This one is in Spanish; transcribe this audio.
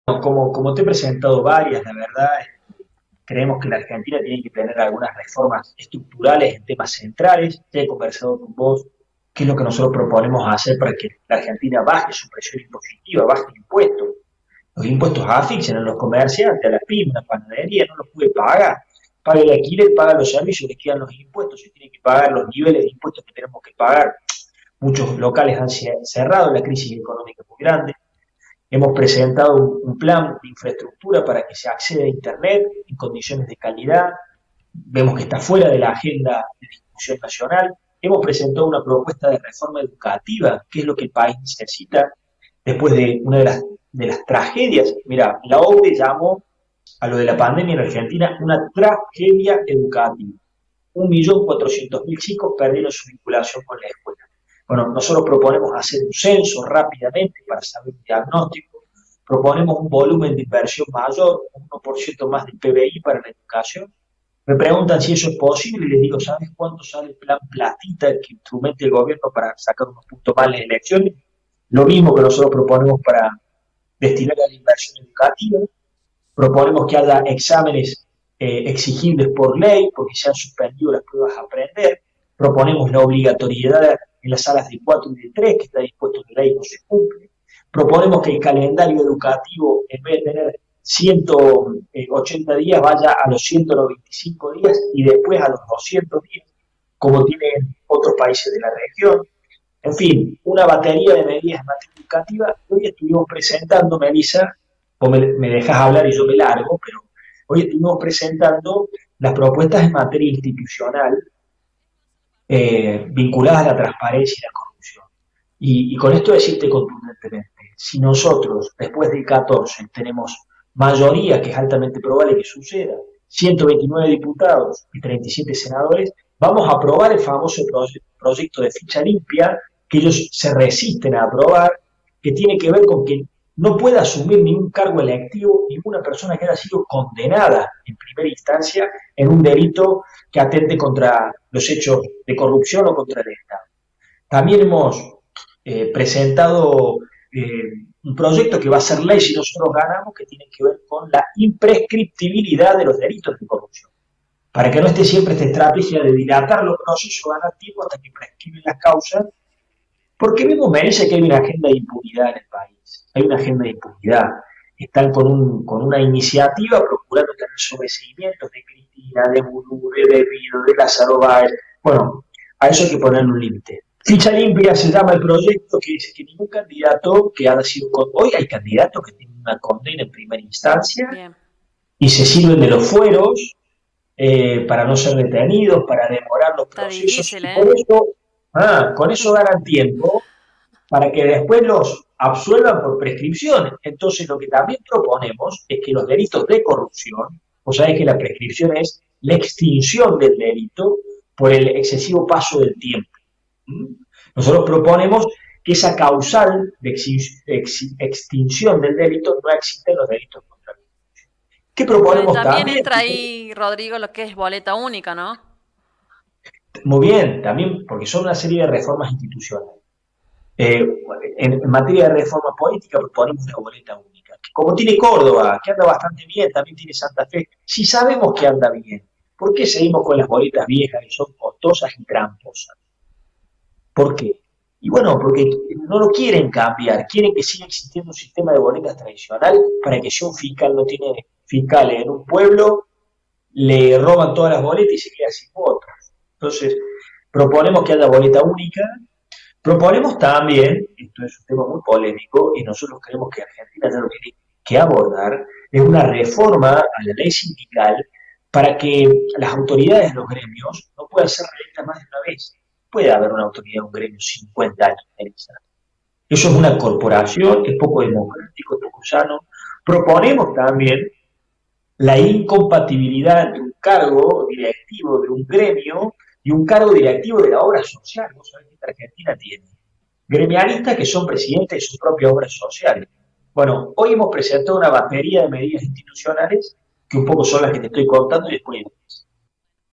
Como te he presentado varias, la verdad, creemos que la Argentina tiene que tener algunas reformas estructurales en temas centrales. Ya he conversado con vos qué es lo que nosotros proponemos hacer para que la Argentina baje su presión impositiva, baje impuestos. Los impuestos asfixian a los comerciantes, a las pymes, a la panadería, no los puede pagar. Paga el alquiler, paga los servicios, le quedan los impuestos, se tiene que pagar los niveles de impuestos que tenemos que pagar. Muchos locales han cerrado, la crisis económica es muy grande. Hemos presentado un plan de infraestructura para que se acceda a Internet en condiciones de calidad. Vemos que está fuera de la agenda de discusión nacional. Hemos presentado una propuesta de reforma educativa, que es lo que el país necesita después de una de las tragedias. Mira, la OCDE llamó a lo de la pandemia en Argentina una tragedia educativa. 1.400.000 chicos perdieron su vinculación con la escuela. Bueno, nosotros proponemos hacer un censo rápidamente para saber un diagnóstico, proponemos un volumen de inversión mayor, un 1% más del PBI para la educación. Me preguntan si eso es posible y les digo, ¿sabes cuánto sale el plan Platita que instrumente el gobierno para sacar unos puntos más en las elecciones? Lo mismo que nosotros proponemos para destinar a la inversión educativa. Proponemos que haya exámenes exigibles por ley, porque se han suspendido las pruebas a aprender. Proponemos la obligatoriedad en las salas de 4 y de 3, que está dispuesto en ley, no se cumple. Proponemos que el calendario educativo, en vez de tener 180 días, vaya a los 195 días y después a los 200 días, como tienen otros países de la región. En fin, una batería de medidas en materia educativa. Hoy estuvimos presentando, Melissa, o me dejas hablar y yo me largo, pero hoy estuvimos presentando las propuestas en materia institucional vinculadas a la transparencia y la corrupción. Y con esto decirte contundentemente, si nosotros después del 14 tenemos mayoría, que es altamente probable que suceda, 129 diputados y 37 senadores, vamos a aprobar el famoso proyecto de ficha limpia que ellos se resisten a aprobar, que tiene que ver con que no puede asumir ningún cargo electivo ninguna persona que haya sido condenada en primera instancia en un delito que atente contra los hechos de corrupción o contra el Estado. También hemos presentado un proyecto que va a ser ley si nosotros ganamos, que tiene que ver con la imprescriptibilidad de los delitos de corrupción. Para que no esté siempre esta estrategia de dilatar los procesos, ganar tiempo hasta que prescriben las causas, porque mismo merece que hay una agenda de impunidad en el país. Hay una agenda de impunidad. Están con una iniciativa procurando tener sobreseimientos de Cristina, de Murú, de Debido, de Lázaro Báez. Bueno, a eso hay que ponerle un límite. Ficha limpia se llama el proyecto, que dice que ningún candidato que haya sido... Hoy hay candidatos que tienen una condena en primera instancia. Bien. Y se sirven de los fueros para no ser detenidos, para demorar los procesos. Difícil, ¿eh? Con eso ganan tiempo para que después los absuelvan por prescripción. Entonces, lo que también proponemos es que los delitos de corrupción, o sea, es que la prescripción es la extinción del delito por el excesivo paso del tiempo. Nosotros proponemos que esa causal de extinción del delito no existe en los delitos contra la corrupción. ¿Qué proponemos también? Entra ahí, Rodrigo, lo que es boleta única, ¿no? Muy bien, también porque son una serie de reformas institucionales. En materia de reforma política proponemos una boleta única, que como tiene Córdoba, que anda bastante bien, también tiene Santa Fe, si sabemos que anda bien, ¿por qué seguimos con las boletas viejas que son costosas y tramposas? ¿Por qué? Y bueno, porque no lo quieren cambiar, quieren que siga existiendo un sistema de boletas tradicional para que si un fiscal no tiene fiscales en un pueblo, le roban todas las boletas y se queda sin votos. Entonces, proponemos que haya boleta única. Proponemos también, esto es un tema muy polémico y nosotros creemos que Argentina ya lo tiene que abordar, es una reforma a la ley sindical para que las autoridades de los gremios no puedan ser reelectas más de una vez. Puede haber una autoridad, un gremio 50 años. Eso es una corporación, es poco democrático, es poco sano. Proponemos también la incompatibilidad entre un cargo directivo de un gremio y un cargo directivo de la obra social. Vos sabés que Argentina tiene gremialistas que son presidentes de sus propias obras sociales. Bueno, hoy hemos presentado una batería de medidas institucionales que un poco son las que te estoy contando y después